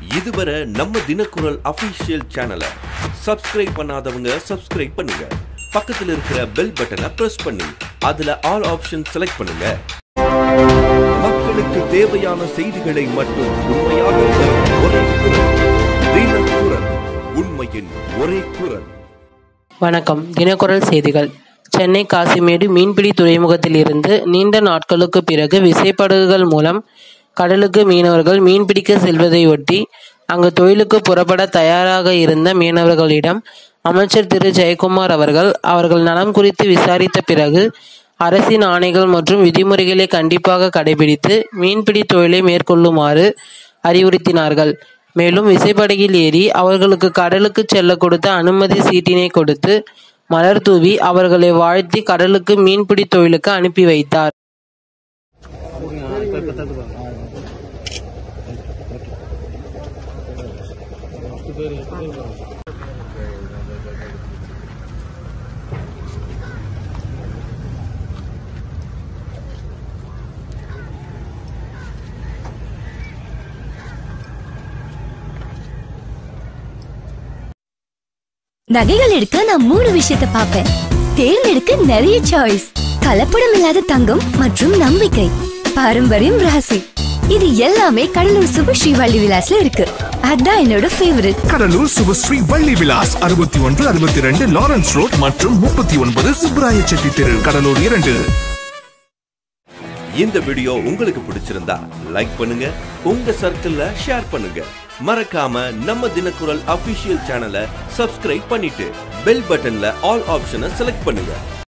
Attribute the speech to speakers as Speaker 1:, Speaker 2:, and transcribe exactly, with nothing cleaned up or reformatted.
Speaker 1: இதுவரை நம்ம தினக்குரல் அபிஷியல் சேனலை சப்ஸ்கிரைப் பண்ணாதவங்க சப்ஸ்கிரைப் பண்ணுங்க. பக்கத்துல இருக்கிற பெல் பட்டனை பிரஸ் பண்ணி அதுல ஆல் ஆப்ஷன் செலக்ட் பண்ணுங்க. மக்களுக்கு தேவையான செய்திகளை மட்டும் உண்மையாக ஒரே குரல் தினக்குரல், உண்மையின் ஒரே குரல்.
Speaker 2: வணக்கம். தினக்குரல் செய்திகள். சென்னை காசிமேடு மீன்பிடி துறைமுகத்தில் இருந்து நீண்ட நாட்களுக்கு பிறகு விசைப்படகுகள் மூலம் கடலுக்கு மீனவர்கள் மீன்பிடிக்க செல்வதையொட்டி அங்கு தொழிலுக்கு புறப்பட தயாராக இருந்த மீனவர்களிடம் அமைச்சர் திரு ஜெயக்குமார் அவர்கள் அவர்கள் நலம் குறித்து விசாரித்த பிறகு அரசின் ஆணைகள் மற்றும் விதிமுறைகளை கண்டிப்பாக கடைபிடித்து மீன்பிடி தொழிலை மேற்கொள்ளுமாறு அறிவுறுத்தினார்கள். மேலும் விசைப்படகில் ஏறி அவர்களுக்கு கடலுக்கு செல்ல கொடுத்த அனுமதி சீட்டினை கொடுத்து மலர் தூவி அவர்களை வாழ்த்தி கடலுக்கு மீன்பிடி தொழிலுக்கு அனுப்பி வைத்தார்.
Speaker 3: நகைகள் எடுக்க நான் மூணு விஷயத்தை பார்ப்பேன். தேர்ந்தெடுக்க நிறைய சாய்ஸ், கலப்படம் இல்லாத தங்கம் மற்றும் நம்பிக்கை, பாரம்பரியம், ராசி. இது எல்லாமே கடலூர் சுபஸ்ரீ வள்ளி விலாஸ்ல இருக்கு. அதான் என்னோட ஃபேவரட்.
Speaker 4: கடலூர் சுபஸ்ரீ வள்ளி விலாஸ் அறுபத்தி ஒன்று அறுபத்தி ரெண்டு லாரன்ஸ் ரோட் மற்றும் முப்பத்தி ஒன்பது சுப்ராய செட்டி தெரு, கடலூர் இரண்டு.
Speaker 1: இந்த வீடியோ உங்களுக்கு பிடிச்சிருந்தா லைக் பண்ணுங்க, உங்க சர்க்கிள்ல ஷேர் பண்ணுங்க. மறக்காம நம்ம தினக்குரல் அபிஷியல் சேனலை சப்ஸ்கிரைப் பண்ணிட்டு பெல் பட்டன்ல ஆல் ஆப்ஷனை செலக்ட் பண்ணுங்க.